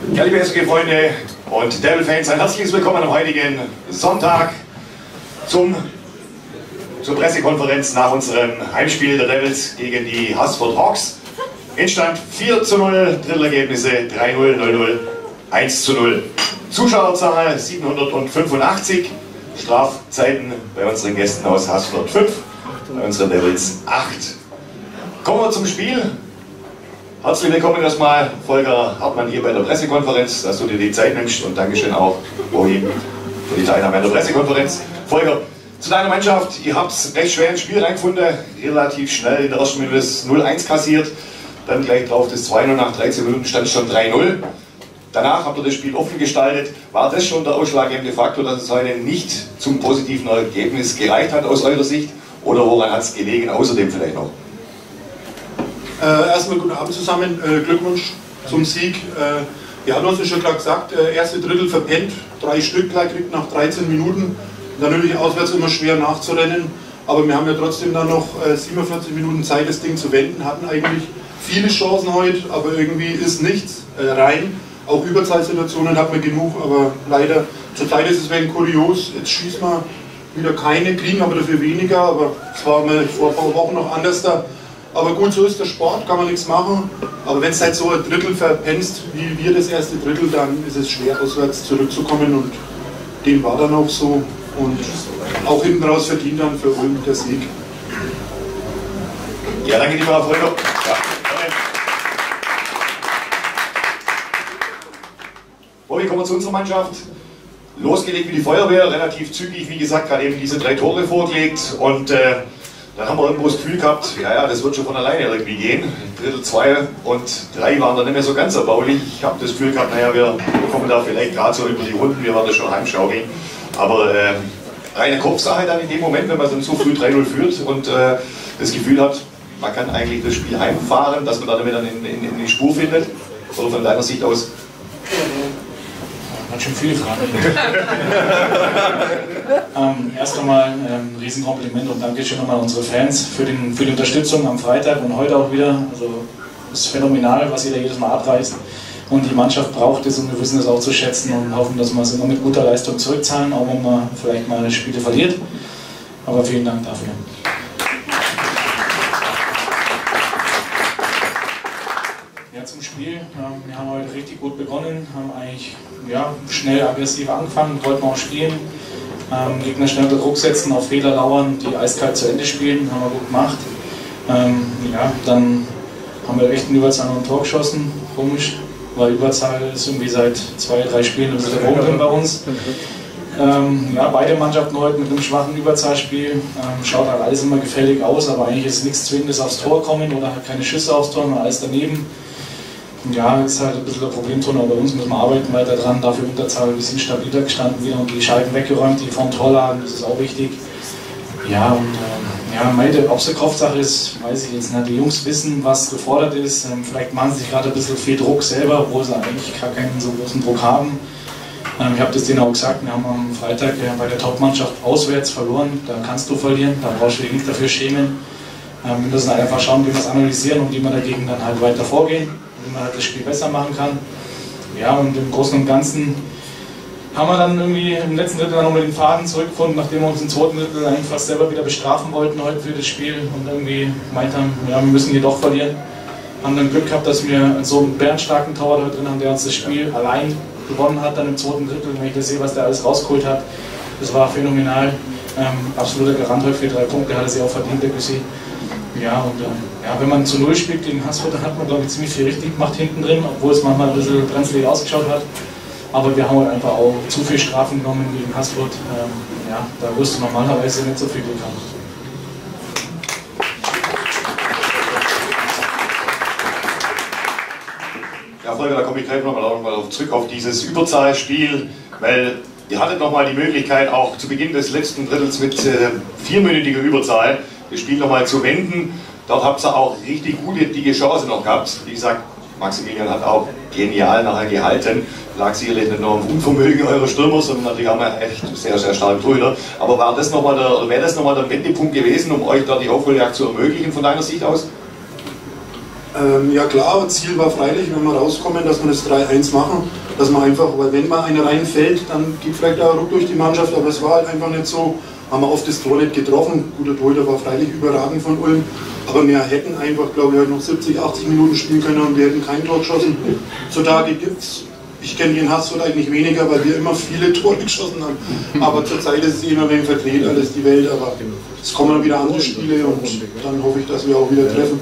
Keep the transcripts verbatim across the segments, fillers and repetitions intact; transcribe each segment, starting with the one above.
Ja, liebe S G Freunde und Devil-Fans, ein herzliches Willkommen am heutigen Sonntag zum, zur Pressekonferenz nach unserem Heimspiel der Devils gegen die Haßfurt Hawks. Endstand vier zu null, Drittelergebnisse drei null, null null, eins zu null. Zuschauerzahl siebenhundertfünfundachtzig, Strafzeiten bei unseren Gästen aus Haßfurt fünf, bei unseren Devils acht. Kommen wir zum Spiel. Herzlich willkommen erstmal, Volker Hartmann, hier bei der Pressekonferenz, dass du dir die Zeit nimmst, und Dankeschön auch, Bohi, für die Teilnahme an der Pressekonferenz. Volker, zu deiner Mannschaft, ihr habt es recht schwer ins Spiel reingefunden, relativ schnell in der ersten Minute das null eins kassiert, dann gleich drauf das zwei null, nach dreizehn Minuten stand es schon drei null. Danach habt ihr das Spiel offen gestaltet. War das schon der ausschlaggebende Faktor, dass es heute nicht zum positiven Ergebnis gereicht hat aus eurer Sicht? Oder woran hat es gelegen, außerdem vielleicht noch? Äh, erstmal guten Abend zusammen, äh, Glückwunsch zum Sieg. Äh, wir hatten uns ja schon gerade gesagt, äh, erste Drittel verpennt, drei Stück gleich kriegt nach dreizehn Minuten. Natürlich auswärts immer schwer nachzurennen, aber wir haben ja trotzdem dann noch äh, siebenundvierzig Minuten Zeit, das Ding zu wenden. Hatten eigentlich viele Chancen heute, aber irgendwie ist nichts äh, rein. Auch Überzahlsituationen hat man genug, aber leider zurzeit ist es wegen kurios. Jetzt schießen wir wieder keine, kriegen aber dafür weniger, aber es war mal vor ein paar Wochen noch anders da. Aber gut, so ist der Sport, kann man nichts machen. Aber wenn es halt so ein Drittel verpennst, wie wir das erste Drittel, dann ist es schwer, auswärts zurückzukommen. Und dem war dann auch so. Und auch hinten raus verdient dann für Ulm der Sieg. Ja, danke dir, Herr Volker. Ja. Bobby, kommen wir zu unserer Mannschaft. Losgelegt wie die Feuerwehr, relativ zügig, wie gesagt, gerade eben diese drei Tore vorgelegt. Und äh, dann haben wir irgendwo das Gefühl gehabt, ja, ja, das wird schon von alleine irgendwie gehen. Drittel zwei und drei waren dann nicht mehr so ganz erbaulich. Ich habe das Gefühl gehabt, naja, wir kommen da vielleicht gerade so über die Runden, wir werden schon heimschaukeln. Aber äh, reine Kopfsache dann in dem Moment, wenn man dann so früh drei null führt und äh, das Gefühl hat, man kann eigentlich das Spiel heimfahren, dass man dann damit dann in, in, in die Spur findet. Oder von deiner Sicht aus? Hat schon viele Fragen. ähm, erst einmal ähm, ein Riesenkompliment und Dankeschön nochmal an unsere Fans für, den, für die Unterstützung am Freitag und heute auch wieder. Also es ist phänomenal, was ihr da jedes Mal abreißt. Und die Mannschaft braucht es und wir wissen das auch zu schätzen und hoffen, dass wir es immer mit guter Leistung zurückzahlen, auch wenn man vielleicht mal Spiele verliert. Aber vielen Dank dafür. Ja, zum Spiel. Ähm, wir haben heute richtig gut begonnen, haben eigentlich ja, schnell aggressiv angefangen, wollten auch spielen. Ähm, Gegner schnell unter Druck setzen, auf Fehler lauern, die eiskalt zu Ende spielen, haben wir gut gemacht. Ähm, ja, dann haben wir echt in Überzahl noch ein Tor geschossen, komisch, weil Überzahl ist irgendwie seit zwei, drei Spielen ein bisschen der Wurm drin bei uns. Ähm, ja, beide Mannschaften heute mit einem schwachen Überzahlspiel, ähm, schaut halt alles immer gefällig aus, aber eigentlich ist nichts Zwingendes aufs Tor kommen oder halt keine Schüsse aufs Tor, sondern alles daneben. Ja, ist halt ein bisschen ein Problemton, aber bei uns müssen wir arbeiten weiter dran. Dafür Unterzahl ein bisschen stabiler gestanden wieder und die Scheiben weggeräumt, die vom Tor lagen, das ist auch wichtig. Ja, und ähm, ja, meine, ob es eine Kopfsache ist, weiß ich jetzt nicht. Die Jungs wissen, was gefordert ist. Ähm, vielleicht machen sie sich gerade ein bisschen viel Druck selber, obwohl sie eigentlich gar keinen so großen Druck haben. Ähm, ich habe das denen auch gesagt, wir haben am Freitag ja, bei der Topmannschaft auswärts verloren. Da kannst du verlieren, da brauchst du dich nicht dafür schämen. Ähm, wir müssen halt einfach schauen, wie wir es analysieren und wie wir dagegen dann halt weiter vorgehen, wie man halt das Spiel besser machen kann. Ja, und im Großen und Ganzen haben wir dann irgendwie im letzten Drittel dann nochmal den Faden zurückgefunden, nachdem wir uns im zweiten Drittel eigentlich fast selber wieder bestrafen wollten heute für das Spiel und irgendwie gemeint haben, ja, wir müssen hier doch verlieren. Haben dann Glück gehabt, dass wir so einen bärenstarken Torwart heute drin haben, der uns das Spiel allein gewonnen hat, dann im zweiten Drittel. Wenn ich das sehe, was der alles rausgeholt hat, das war phänomenal. Ähm, absoluter Garant heute für drei Punkte, hat er sich auch verdient, der Güssi. Ja, und äh, ja, wenn man zu Null spielt gegen Haßfurt, dann hat man, glaube ich, ziemlich viel richtig gemacht hinten drin, obwohl es manchmal ein bisschen brenzlig ausgeschaut hat. Aber wir haben halt einfach auch zu viel Strafen genommen gegen Haßfurt. Ähm, ja, da wirst du normalerweise nicht so viel Glück haben. Ja, Volker, da komme ich gleich nochmal noch mal zurück auf dieses Überzahlspiel, weil ihr hattet nochmal die Möglichkeit, auch zu Beginn des letzten Drittels mit äh, vierminütiger Überzahl das Spiel nochmal zu wenden. Dort habt ihr auch richtig gute die Chance noch gehabt. Wie gesagt, Maximilian hat auch genial nachher gehalten. Lag sicherlich nicht nur am Unvermögen eurer Stürmer, sondern natürlich haben wir echt sehr, sehr starke Torhüter. Aber war das noch mal der, wäre das nochmal der Wendepunkt gewesen, um euch da die Aufholjagd zu ermöglichen von deiner Sicht aus? Äh, Ähm, ja klar, Ziel war freilich, wenn wir rauskommen, dass wir das drei eins machen, dass man einfach, weil wenn mal einer reinfällt, dann geht vielleicht auch Ruck durch die Mannschaft, aber es war halt einfach nicht so, haben wir oft das Tor nicht getroffen, guter Torhüter war freilich überragend von Ulm, aber wir hätten einfach, glaube ich, halt noch siebzig, achtzig Minuten spielen können und wir hätten kein Tor geschossen. Zutage gibt's, ich kenne den Hassfurt eigentlich weniger, weil wir immer viele Tore geschossen haben, aber zurzeit ist es immer ein wenig verdreht, alles die Welt, aber es kommen dann wieder andere Spiele und dann hoffe ich, dass wir auch wieder treffen.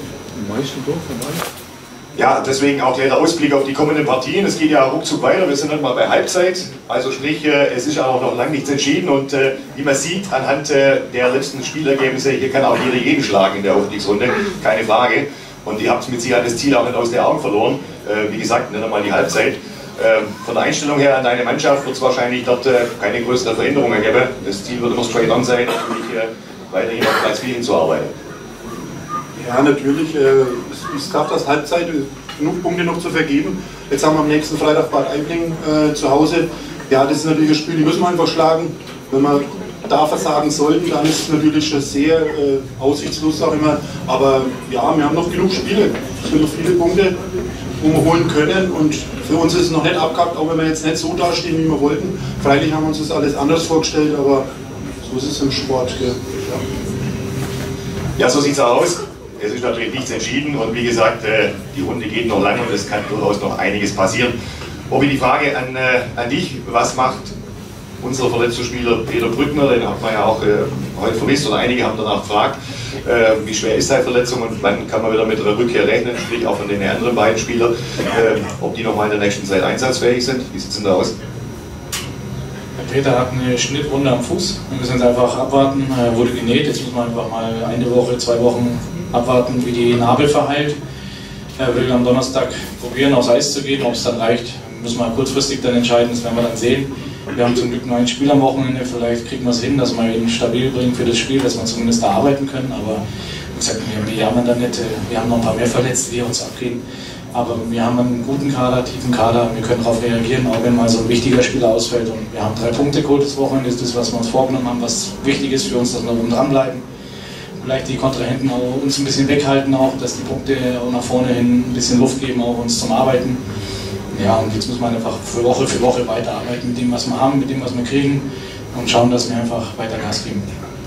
Ja, deswegen auch der Ausblick auf die kommenden Partien. Es geht ja ruckzuck weiter, wir sind dann mal bei Halbzeit. Also sprich, es ist auch noch lange nichts entschieden und äh, wie man sieht, anhand äh, der letzten Spielergebnisse, hier kann auch jeder jeden schlagen in der Aufstiegsrunde, keine Frage. Und ihr habt mit Sicherheit das Ziel auch nicht aus den Augen verloren. Äh, wie gesagt, nicht einmal die Halbzeit. Äh, von der Einstellung her an deine Mannschaft wird es wahrscheinlich dort äh, keine größere Veränderungen geben. Das Ziel wird immer straight on sein, natürlich äh, weiterhin auf Platz vier hinzuarbeiten. Ja, natürlich. Äh, es, es gab das Halbzeit, genug Punkte noch zu vergeben. Jetzt haben wir am nächsten Freitag Bad Aibling äh, zu Hause. Ja, das ist natürlich ein Spiel, die müssen wir einfach schlagen. Wenn wir da versagen sollten, dann ist es natürlich schon sehr äh, aussichtslos, sag ich mal. Aber ja, wir haben noch genug Spiele. Es sind noch viele Punkte, wo wir holen können. Und für uns ist es noch nicht abgehakt, auch wenn wir jetzt nicht so dastehen, wie wir wollten. Freilich haben wir uns das alles anders vorgestellt, aber so ist es im Sport. Ja, ja so sieht es aus. Es ist natürlich nichts entschieden und wie gesagt, die Runde geht noch lange und es kann durchaus noch einiges passieren. Obi, die Frage an, an dich, was macht unser verletzter Spieler Peter Brückner, den hat man ja auch äh, heute vermisst oder einige haben danach gefragt, äh, wie schwer ist seine Verletzung und wann kann man wieder mit einer Rückkehr rechnen, sprich auch von den anderen beiden Spielern, äh, ob die nochmal in der nächsten Zeit einsatzfähig sind. Wie sieht es denn da aus? Peter hat eine Schnittwunde am Fuß. Wir müssen jetzt einfach abwarten, er wurde genäht. Jetzt muss man einfach mal eine Woche, zwei Wochen abwarten, wie die Narbe verheilt. Er will am Donnerstag probieren, aufs Eis zu gehen. Ob es dann reicht, müssen wir kurzfristig dann entscheiden. Das werden wir dann sehen. Wir haben zum Glück nur ein Spiel am Wochenende. Vielleicht kriegen wir es hin, dass wir ihn stabil bringen für das Spiel, dass wir zumindest da arbeiten können. Aber wie gesagt, wir, wir jammern da nicht. Wir haben noch ein paar mehr Verletzte, die uns abgehen. Aber wir haben einen guten Kader, tiefen Kader, wir können darauf reagieren, auch wenn mal so ein wichtiger Spieler ausfällt. Und wir haben drei Punkte geholt das Wochenende, das ist das, was wir uns vorgenommen haben, was wichtig ist für uns, dass wir oben dranbleiben. Vielleicht die Kontrahenten auch uns ein bisschen weghalten, auch, dass die Punkte auch nach vorne hin ein bisschen Luft geben, auch uns zum Arbeiten. Ja, und jetzt muss man einfach für Woche für Woche weiterarbeiten mit dem, was wir haben, mit dem, was wir kriegen und schauen, dass wir einfach weiter Gas geben.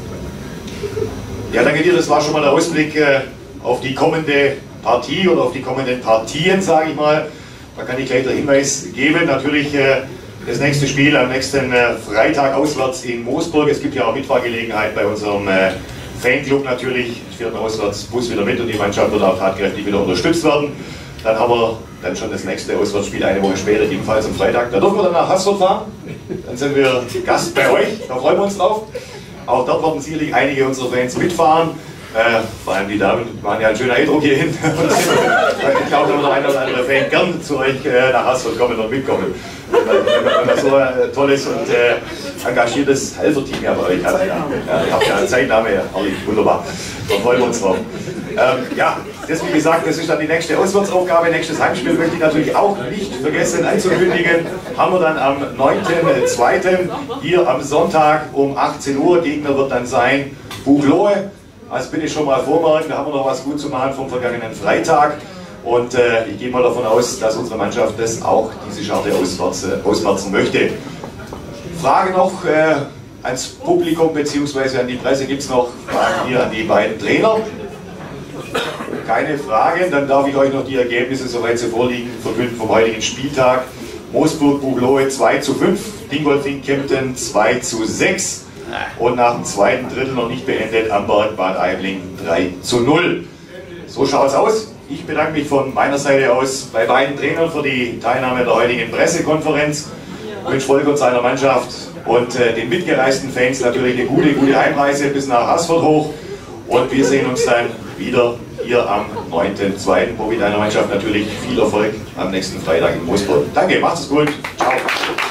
Ja, danke dir, das war schon mal der Ausblick äh, auf die kommende Partie oder auf die kommenden Partien, sage ich mal. Da kann ich gleich den Hinweis geben. Natürlich äh, das nächste Spiel am nächsten äh, Freitag auswärts in Moosburg. Es gibt ja auch Mitfahrgelegenheit bei unserem äh, Fanclub natürlich. Ich fährt ein Auswärtsbus wieder mit und die Mannschaft wird auch tatkräftig wieder unterstützt werden. Dann haben wir dann schon das nächste Auswärtsspiel eine Woche später, ebenfalls am Freitag. Da dürfen wir dann nach Haßfurt fahren. Dann sind wir Gast bei euch. Da freuen wir uns drauf. Auch dort werden sicherlich einige unserer Fans mitfahren. Äh, vor allem die Damen waren ja ein schöner Eindruck hierhin. Ich glaube, da wird der eine oder andere Fan gern zu euch äh, nach Haßfurt kommen und mitkommen. Wenn man, wenn man so ein tolles und äh, engagiertes Helferteam ja bei euch hat. Ja, ja, ihr habt ja eine Zeitnahme, herrlich, wunderbar. Da freuen wir uns drauf. Ähm, ja, das wie gesagt, das ist dann die nächste Auswärtsaufgabe. Nächstes Heimspiel möchte ich natürlich auch nicht vergessen anzukündigen. Haben wir dann am neunten zweiten hier am Sonntag um achtzehn Uhr. Gegner wird dann sein Buchloe. Also bitte schon mal vormerken, da haben wir noch was gut zu machen vom vergangenen Freitag. Und äh, ich gehe mal davon aus, dass unsere Mannschaft das auch diese Scharte ausmerzen möchte. Frage noch äh, ans Publikum bzw. an die Presse. Gibt es noch Fragen hier an die beiden Trainer? Keine Fragen, dann darf ich euch noch die Ergebnisse, soweit sie vorliegen, verkünden vom heutigen Spieltag. Moosburg Buchloe zwei zu fünf, Dingolfing Kempten zwei zu sechs und nach dem zweiten Drittel noch nicht beendet, Amberg Bad Aibling drei zu null. So schaut es aus. Ich bedanke mich von meiner Seite aus bei beiden Trainern für die Teilnahme der heutigen Pressekonferenz. Ich wünsche Volker und seiner Mannschaft und äh, den mitgereisten Fans natürlich eine gute, gute Heimreise bis nach Haßfurt hoch. Und wir sehen uns dann wieder hier am neunten zweiten wo mit deiner Mannschaft natürlich viel Erfolg am nächsten Freitag in Moosburg. Danke, macht's gut. Ciao.